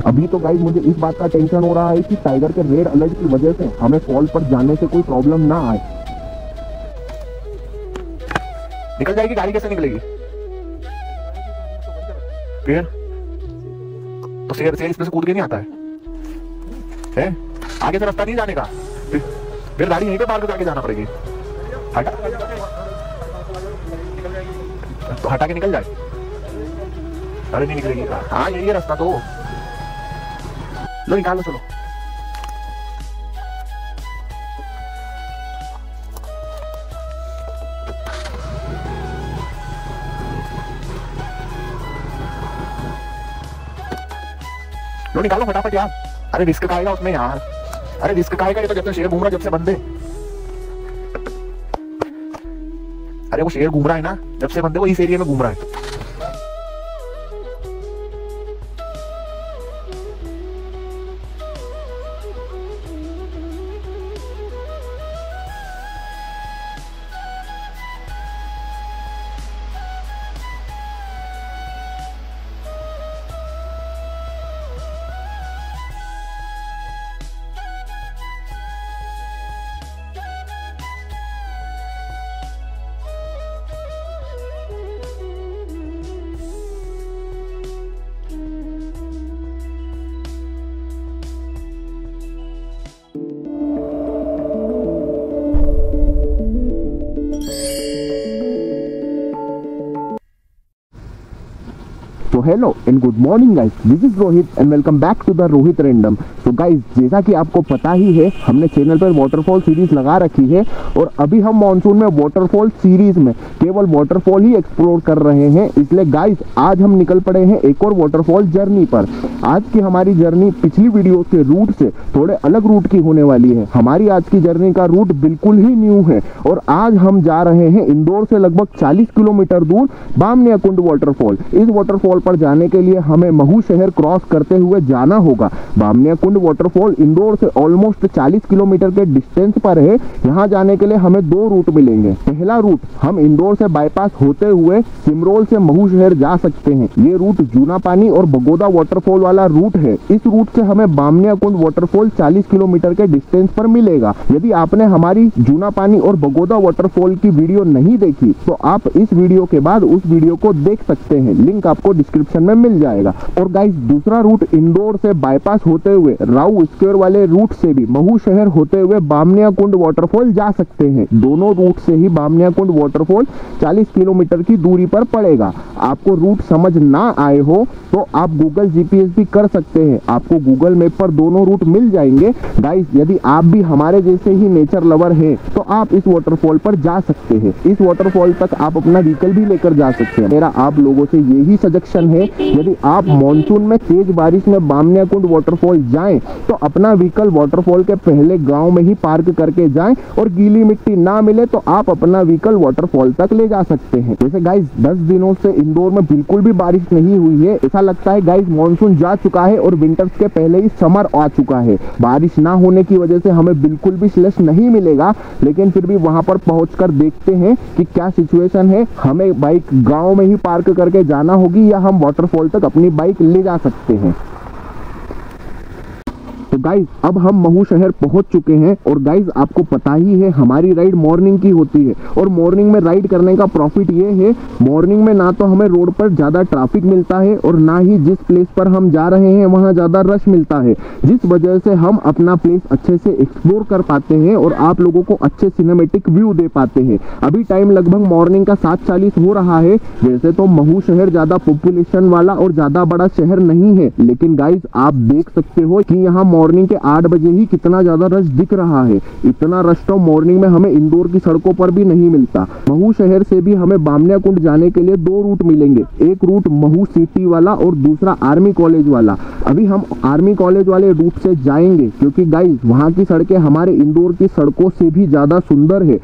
अभी तो गाइस मुझे इस बात का टेंशन हो रहा है कि टाइगर के रेड अलर्ट की वजह से हमें फॉल पर जाने से कोई प्रॉब्लम ना आए। निकल जाएगी गाड़ी, कैसे निकलेगी फिर? तो शेर इसमें से कूद के नहीं आता है? आगे से रास्ता नहीं जाने का, फिर गाड़ी यहीं पे पार्क करके जाना पड़ेगी। हटा तो हटा के निकल जाए। अरे नहीं निकलेगी। हाँ यही है रास्ता, तो लो निकालो, चलो। लो निकालो फटाफट यार। अरे रिस्क खाएगा उसमें यार, अरे रिस्क खाएगा ये तो। जब से शेर घूम रहा, जब से बंदे, अरे वो शेर घूम रहा है ना, जब से बंदे वो इस एरिया में घूम रहा है। तो hello and good morning guys, this is Rohit and welcome back to the Rohit random. तो गाइस जैसा कि आपको पता ही है, हमने चैनल पर वाटरफॉल सीरीज लगा रखी है और अभी हम मॉनसून में वाटरफॉल सीरीज में केवल वाटरफॉल ही एक्सप्लोर कर रहे हैं। इसलिए गाइस आज हम निकल पड़े हैं एक और वाटरफॉल जर्नी पर। आज की हमारी जर्नी पिछली वीडियो के रूट से थोड़े अलग रूट की होने वाली है। हमारी आज की जर्नी का रूट बिल्कुल ही न्यू है और आज हम जा रहे हैं इंदौर से लगभग 40 किलोमीटर दूर बामनिया कुंड वाटरफॉल। इस वाटरफॉल पर जाने के लिए हमें महू शहर क्रॉस करते हुए जाना होगा। बामनिया कुंड वाटरफॉल इंदौर से ऑलमोस्ट 40 किलोमीटर के डिस्टेंस पर है। यहाँ जाने के लिए हमें दो रूट मिलेंगे। पहला रूट हम इंदौर से बाईपास होते हुए सिमरोल से महू शहर जा सकते हैं। ये रूट जूना पानी और बगोदा वाटरफॉल वाला रूट है। इस रूट से हमें बामनिया कुंड वाटरफॉल 40 किलोमीटर के डिस्टेंस पर मिलेगा। यदि आपने हमारी जूना पानी और बगोदा वाटरफॉल की वीडियो नहीं देखी तो आप इस वीडियो के बाद उस वीडियो को देख सकते हैं, लिंक आपको डिस्क्रिप्शन में मिल जाएगा। और गाइस दूसरा रूट इंदौर से बाईपास होते हुए राउ स्क्वायर वाले रूट से भी महू शहर होते हुए बामनिया कुंड वाटरफॉल जा सकते हैं। दोनों रूट से ही बामनिया कुंड वाटरफॉल 40 किलोमीटर की दूरी पर पड़ेगा। आपको रूट समझ ना आए हो तो आप गूगल जीपीएस भी कर सकते हैं, आपको गूगल मैप पर दोनों रूट मिल जाएंगे। गाइस यदि आप भी हमारे जैसे ही नेचर लवर हैं तो आप इस वाटरफॉल पर जा सकते हैं। इस वाटरफॉल तक आप अपना व्हीकल भी लेकर जा सकते हैं। मेरा आप लोगों से यही सजेशन है, यदि आप मॉनसून में तेज बारिश में बामनिया कुंड वाटरफॉल जाएं तो अपना व्हीकल वाटरफॉल के पहले गांव में ही पार्क करके जाएं और गीली मिट्टी ना मिले तो आप अपना व्हीकल वाटरफॉल तक ले जा सकते हैं। जैसे गाइस 10 दिनों से इंदौर में बिल्कुल भी बारिश नहीं हुई है। ऐसा लगता है गाइस मॉनसून जा चुका है और विंटर्स के पहले ही समर आ चुका है। बारिश ना होने की वजह से हमें बिल्कुल भी स्लश नहीं मिलेगा, लेकिन फिर भी वहां पर पहुंचकर देखते हैं कि क्या सिचुएशन है। हमें बाइक गांव में ही पार्क करके जाना होगी या हम वाटरफॉल तक अपनी बाइक ले जा सकते हैं। तो गाइज अब हम महू शहर पहुंच चुके हैं और गाइज आपको पता ही है हमारी राइड मॉर्निंग की होती है और मॉर्निंग में राइड करने का प्रॉफिट ये है, मॉर्निंग में ना तो हमें रोड पर ज्यादा ट्रैफिक मिलता है और ना ही जिस प्लेस पर हम जा रहे हैं वहां ज्यादा रश मिलता है, जिस वजह से हम अपना प्लेस अच्छे से एक्सप्लोर कर पाते हैं और आप लोगों को अच्छे सिनेमेटिक व्यू दे पाते हैं। अभी टाइम लगभग मॉर्निंग का 7:40 हो रहा है। वैसे तो महू शहर ज्यादा पॉपुलेशन वाला और ज्यादा बड़ा शहर नहीं है, लेकिन गाइज आप देख सकते हो कि यहाँ मॉर्निंग के 8 बजे ही कितना ज्यादा रश दिख रहा है। इतना रश तो मॉर्निंग में हमें इंदौर की सड़कों पर भी नहीं मिलता। महू शहर से भी हमें बामनिया कुंड जाने के लिए दो रूट मिलेंगे, एक रूट महू सिटी वाला और दूसरा आर्मी कॉलेज वाला। अभी हम आर्मी कॉलेज वाले रूट से जाएंगे क्योंकि गाइज वहां की सड़कें हमारे इंदौर की सड़कों से भी ज्यादा सुंदर है।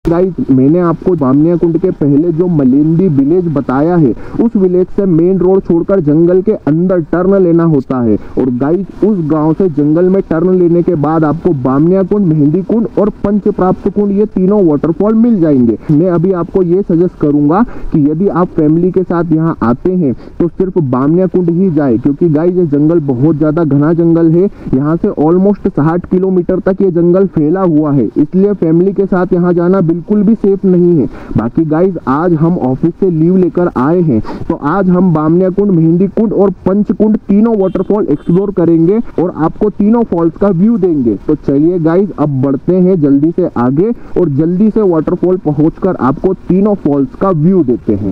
गाइस मैंने आपको बामनिया कुंड के पहले जो मलेंदी विलेज बताया है, उस विलेज से मेन रोड छोड़कर जंगल के अंदर टर्न लेना होता है। और गाइस उस गांव से जंगल में टर्न लेने के बाद आपको बामनिया कुंड, मेहंदी कुंड और पंच प्राप्त कुंड, ये तीनों वाटरफॉल मिल जाएंगे। मैं अभी आपको ये सजेस्ट करूंगा कि यदि आप फैमिली के साथ यहाँ आते हैं तो सिर्फ बामनिया कुंड ही जाए, क्योंकि गाइस ये जंगल बहुत ज्यादा घना जंगल है। यहाँ से ऑलमोस्ट 60 किलोमीटर तक ये जंगल फैला हुआ है, इसलिए फैमिली के साथ यहाँ जाना बिल्कुल भी सेफ नहीं है। बाकी गाइज आज हम ऑफिस से लीव लेकर आए हैं, तो आज हम बामनिया कुंड, मेहंदी कुंड और पंच कुंड तीनों वाटरफॉल एक्सप्लोर करेंगे और आपको तीनों फॉल्स का व्यू देंगे। तो चलिए गाइज अब बढ़ते हैं जल्दी से आगे और जल्दी से वाटरफॉल पहुंचकर आपको तीनों फॉल्स का व्यू देते हैं।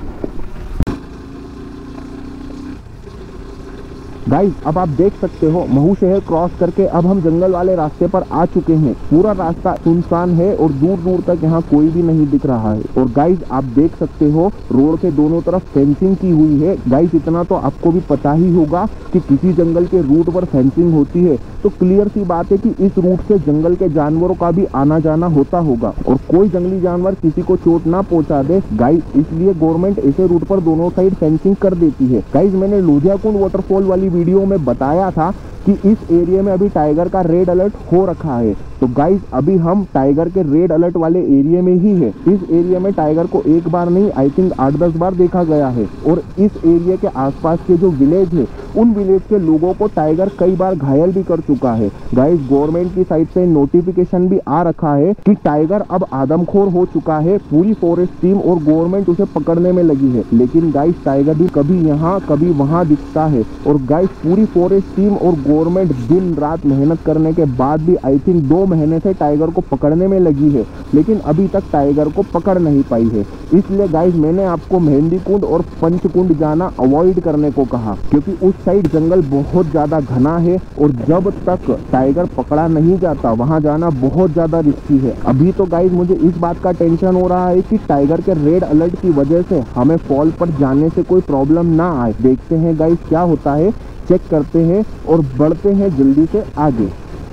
गाइस अब आप देख सकते हो महू शहर क्रॉस करके अब हम जंगल वाले रास्ते पर आ चुके हैं। पूरा रास्ता सुनसान है और दूर दूर तक यहाँ कोई भी नहीं दिख रहा है। और गाइस आप देख सकते हो रोड के दोनों तरफ फेंसिंग की हुई है। गाइस इतना तो आपको भी पता ही होगा कि किसी जंगल के रूट पर फेंसिंग होती है तो क्लियर सी बात है कि इस रूट से जंगल के जानवरों का भी आना जाना होता होगा और कोई जंगली जानवर किसी को चोट ना पहुंचा दे। गाइस इसलिए गवर्नमेंट ऐसे रूट पर दोनों साइड फेंसिंग कर देती है। गाइस मैंने लोधिया कुंड वाटरफॉल वाली वीडियो में बताया था कि इस एरिया में अभी टाइगर का रेड अलर्ट हो रखा है। तो गाइस अभी हम टाइगर के रेड अलर्ट वाले एरिया में ही है। इस एरिया में टाइगर को एक बार नहीं, आई थिंक 8-10 बार देखा गया है। और इस एरिया के आसपास के जो विलेज है उन विलेज के लोगों को टाइगर कई बार घायल भी कर चुका है। गाइस गवर्नमेंट की साइड से नोटिफिकेशन भी आ रखा है कि टाइगर अब आदमखोर हो चुका है। पूरी फॉरेस्ट टीम और गवर्नमेंट उसे पकड़ने में लगी है, लेकिन गाइस टाइगर भी कभी यहाँ कभी वहाँ दिखता है। और गाइस पूरी फॉरेस्ट टीम और गवर्नमेंट दिन रात मेहनत करने के बाद भी आई थिंक 2 महीने से टाइगर को पकड़ने में लगी है, लेकिन अभी तक टाइगर को पकड़ नहीं पाई है। इसलिए गाइस मैंने आपको मेहंदी कुंड और पंच कुंड जाना अवॉइड करने को कहा, क्योंकि उस साइड जंगल बहुत ज्यादा घना है और जब तक टाइगर पकड़ा नहीं जाता वहां जाना बहुत ज्यादा रिस्की है। अभी तो गाइस मुझे इस बात का टेंशन हो रहा है कि टाइगर के रेड अलर्ट की वजह से हमें फॉल पर जाने से कोई प्रॉब्लम ना आए। देखते हैं गाइस क्या होता है, चेक करते हैं और बढ़ते हैं जल्दी से आगे।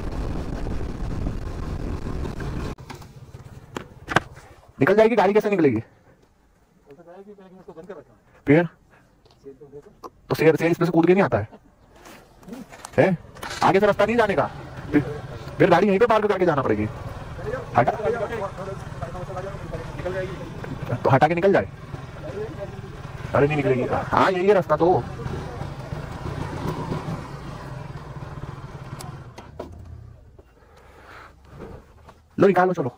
निकल जाएगी गाड़ी, कैसे निकलेगी? फिर तो शेर इसमें से कूद के नहीं आता है? आगे से रास्ता नहीं जाने का, फिर गाड़ी यहीं पे पार्क करके जाना पड़ेगी। हटा तो हटा के निकल जाए। अरे नहीं निकलेगी। हाँ यही है रास्ता तो। लो निकालो चलो।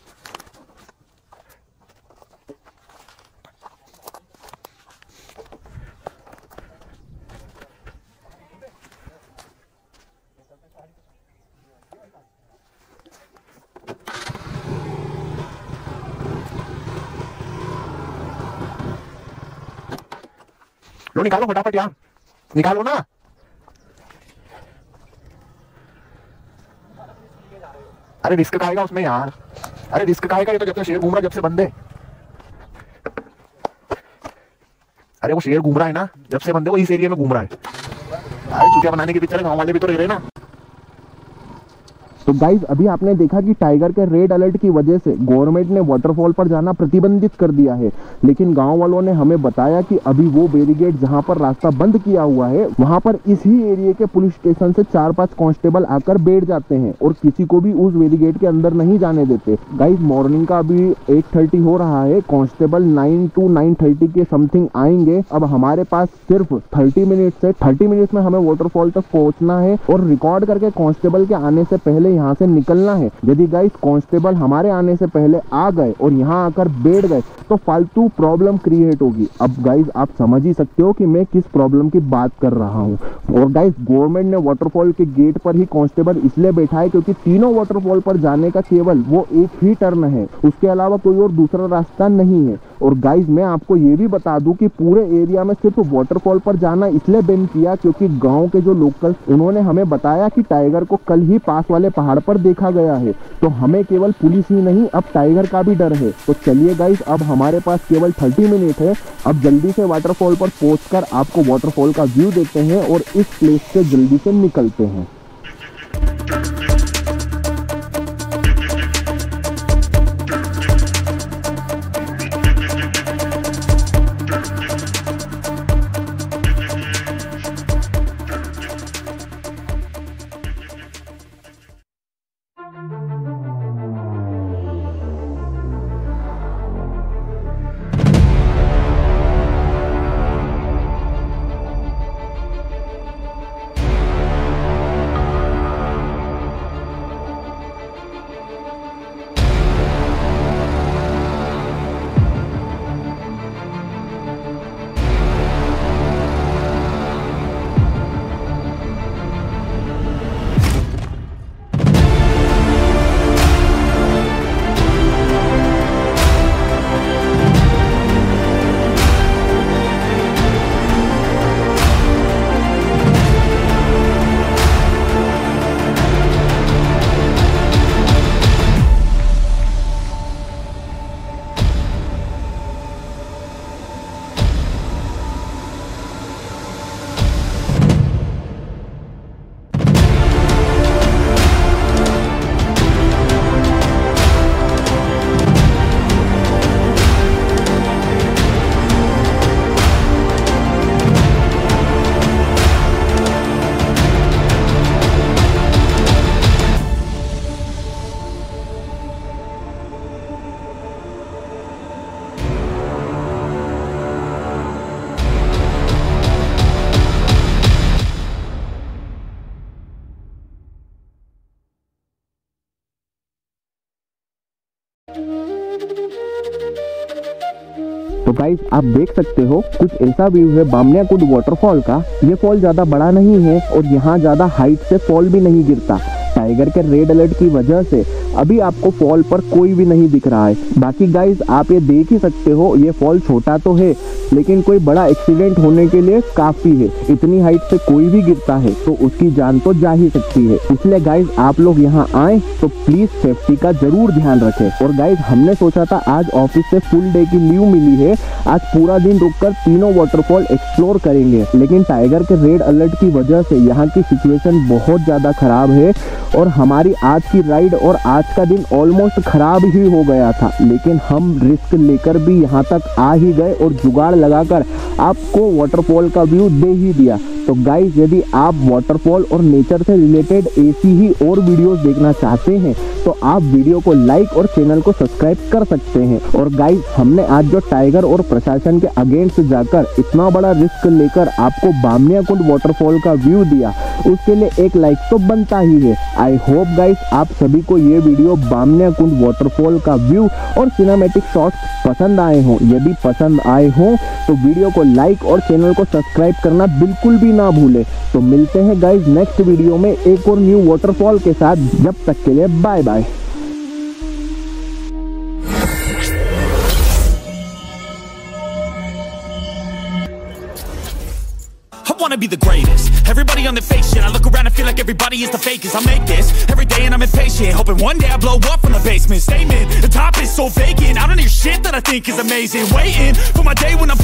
लो निकालो फटाफट यार, निकालो ना। अरे रिस्क खाएगा उसमें यार, अरे रिस्क खाएगा ये तो जब से शेर घूम रहा, जब से बंदे, अरे वो शेर घूम रहा है ना, जब से बंदे वो इस एरिया में घूम रहा है। अरे चुटिया बनाने के पीछे गांव वाले भी तो रह रहे ना। तो गाइज अभी आपने देखा कि टाइगर के रेड अलर्ट की वजह से गवर्नमेंट ने वाटरफॉल पर जाना प्रतिबंधित कर दिया है, लेकिन गांव वालों ने हमें बताया कि अभी वो बैरिकेड जहां पर रास्ता बंद किया हुआ है वहां पर इसी एरिया के पुलिस स्टेशन से 4-5 कांस्टेबल आकर बैठ जाते हैं और किसी को भी उस बैरिकेड के अंदर नहीं जाने देते। गाइज मॉर्निंग का अभी 8:30 हो रहा है, कांस्टेबल 9 to 9:30 के समथिंग आएंगे। अब हमारे पास सिर्फ 30 मिनट में हमें वाटरफॉल तक पहुंचना है और रिकॉर्ड करके कांस्टेबल के आने से पहले यहाँ से निकलना है। यदि गाइस कांस्टेबल हमारे आने से पहले आ गए और यहाँ आकर बैठ गए तो फालतू प्रॉब्लम क्रिएट होगी। अब गाइस आप समझ ही सकते हो कि मैं किस प्रॉब्लम की बात कर रहा हूँ। और गाइस गवर्नमेंट ने वाटरफॉल के गेट पर ही कांस्टेबल इसलिए बैठा है क्योंकि तीनों वाटरफॉल पर जाने का केवल वो एक ही टर्न है, उसके अलावा कोई और दूसरा रास्ता नहीं है। और गाइस मैं आपको ये भी बता दूं कि पूरे एरिया में सिर्फ वाटरफॉल पर जाना इसलिए बैन किया क्योंकि गांव के जो लोकल उन्होंने हमें बताया कि टाइगर को कल ही पास वाले पहाड़ पर देखा गया है। तो हमें केवल पुलिस ही नहीं अब टाइगर का भी डर है। तो चलिए गाइस अब हमारे पास केवल 30 मिनट है, अब जल्दी से वाटरफॉल पर पहुंचकर आपको वाटरफॉल का व्यू देते हैं और इस प्लेस से जल्दी से निकलते हैं। तो गाइस आप देख सकते हो कुछ ऐसा व्यू है बामनिया कुंड वाटरफॉल का। ये फॉल ज्यादा बड़ा नहीं है और यहाँ ज्यादा हाइट से फॉल भी नहीं गिरता। टाइगर के रेड अलर्ट की वजह से अभी आपको फॉल पर कोई भी नहीं दिख रहा है। बाकी गाइस आप ये देख ही सकते हो, ये फॉल छोटा तो है लेकिन कोई बड़ा एक्सीडेंट होने के लिए काफी है। इतनी हाइट से कोई भी गिरता है तो उसकी जान तो जा ही सकती है। इसलिए गाइस आप लोग यहाँ आए तो प्लीज सेफ्टी का जरूर ध्यान रखें। और गाइस हमने सोचा था आज ऑफिस से फुल डे की लीव मिली है, आज पूरा दिन रुककर तीनों वाटरफॉल एक्सप्लोर करेंगे, लेकिन टाइगर के रेड अलर्ट की वजह से यहाँ की सिचुएशन बहुत ज्यादा खराब है और हमारी आज की राइड और आज का दिन ऑलमोस्ट खराब ही हो गया था। लेकिन हम रिस्क लेकर भी यहाँ तक आ ही गए और जुगाड़ लगाकर आपको वाटरफॉल का व्यू दे ही दिया। तो गाइस यदि आप वाटरफॉल और नेचर से रिलेटेड ऐसी ही और वीडियोस देखना चाहते हैं तो आप वीडियो को लाइक और चैनल को सब्सक्राइब कर सकते हैं। और गाइस हमने आज जो टाइगर और प्रशासन के अगेंस्ट जाकर इतना बड़ा रिस्क लेकर आपको बामनिया कुंड वाटरफॉल का व्यू दिया, उसके लिए एक लाइक तो बनता ही है। आई होप गाइस आप सभी को ये वीडियो बामनिया कुंड वाटरफॉल का व्यू और सिनेमैटिक शॉट्स पसंद आए हों। यदि पसंद आए हों तो वीडियो को लाइक और चैनल को सब्सक्राइब करना बिल्कुल भी ना भूले। तो मिलते हैं गाइस नेक्स्ट वीडियो में एक और न्यू वाटरफॉल के साथ। जब तक के लिए bye bye. I wanna be the greatest. Everybody on the fake shit. I look around and feel like everybody is the fakest. I make this every day and I'm impatient, hoping one day I blow up from the basement. Statement, the top is so vacant. I don't hear shit that I think is amazing. Waiting for my day when I'm